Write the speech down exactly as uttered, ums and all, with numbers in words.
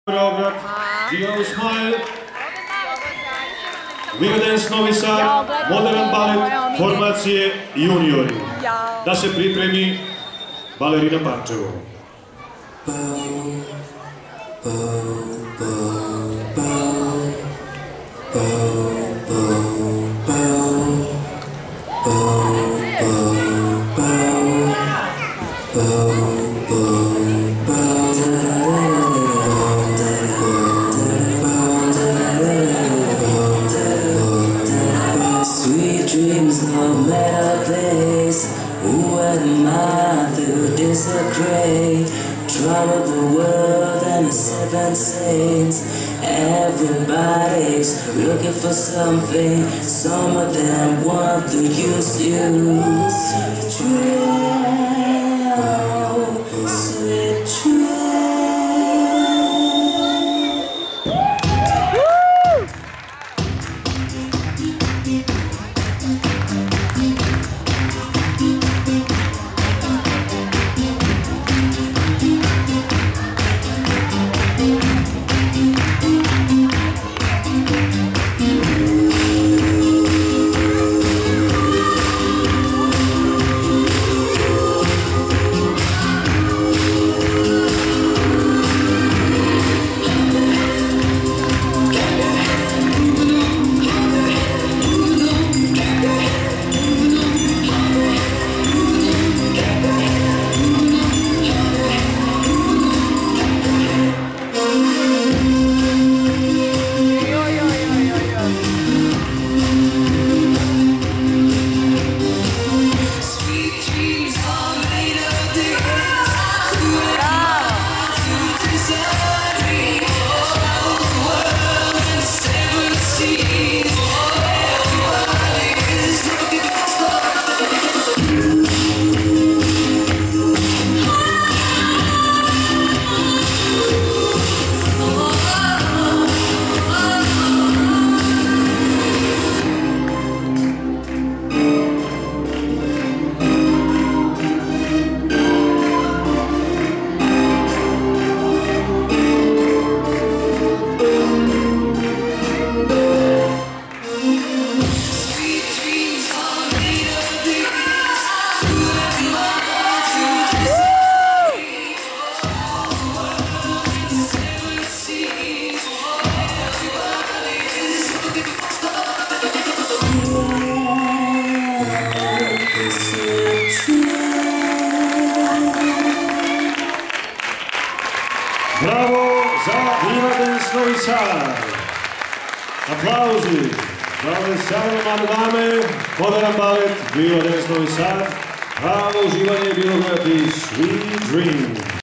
Beograd, Gino Smile, Virodens Novi Sad, moderan balet, formacije juniori. Da se pripremi balerina Pančevo. Dreams of better days. Who am I to disagree? Trouble the world and the seven saints. Everybody's looking for something. Some of them want to use you. Trail, sweet trail. Bravo za Virodens Novi Sad. Aplauzi za ove sjajne mlade dame, moderan balet Virodens Novi Sad. Pravo uživanje je bilo gledati Sweet Dream.